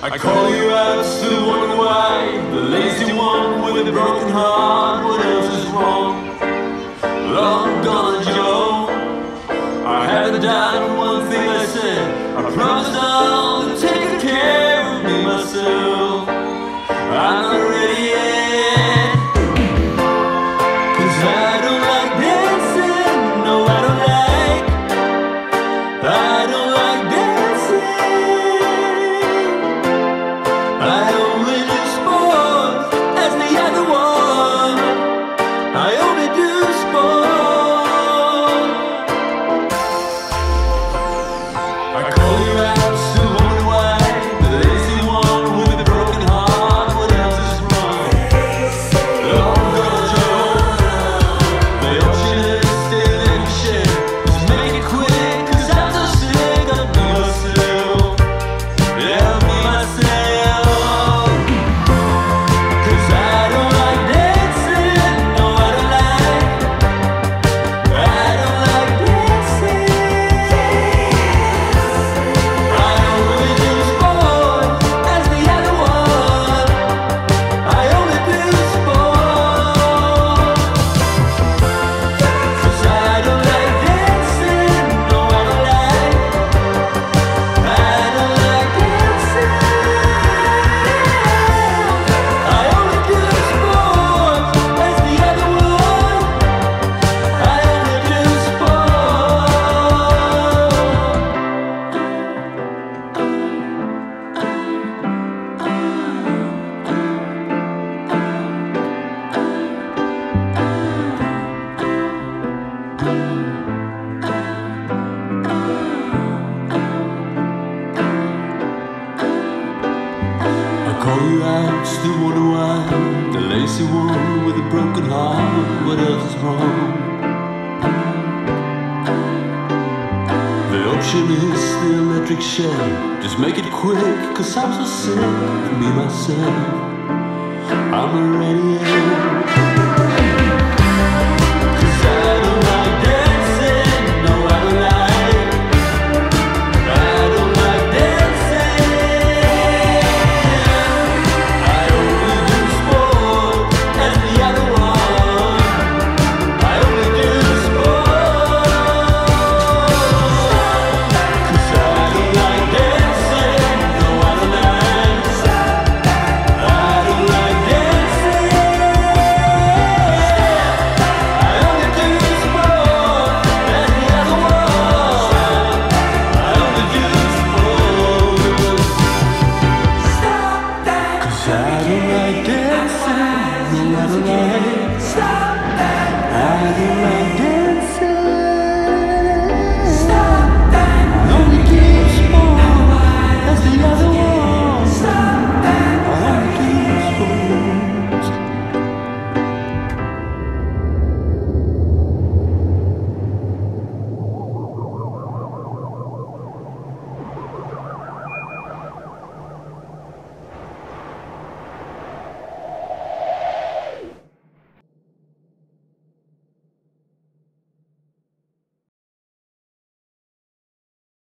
I call you out, still wonder why. The lazy one with a broken heart. What else is wrong? Long gone Joe. I haven't done one thing I said. I promised I'll take care of me myself. I'm not ready yet. 'Cause I don't like dancing. No, I don't like. I don't like dancing. I only do sports as the other one. I only do sport. I call you out, still wonder why. The lazy one with a broken heart. What else is wrong? Long gone Joe. The ocean is still in the shade. Just make it quick, 'cause I'm so sick of me myself. Yeah, me myself. 'Cause I don't like dancing. No, I don't like. I don't like dancing. I only do sport as the other one. I only do sport. 'Cause I don't like dancing. No, I don't like. I don't like dancing. I only do sport as the other one. I only do sport. I call you out, still wonder why. The lazy one with a broken heart. What else is wrong? The ocean is the electric shade. Just make it quick, 'cause I'm so sick of me myself. I'm not ready yet. 'Cause I don't like dancing. No, I don't like. I don't like dancing. I only do sport as the other one. I only do sport. 'Cause I don't like dancing. No, I don't like. I don't like dancing. I only do sport as the other one. I only do sport. 'Cause I don't like dancing. No, I don't like. I don't like.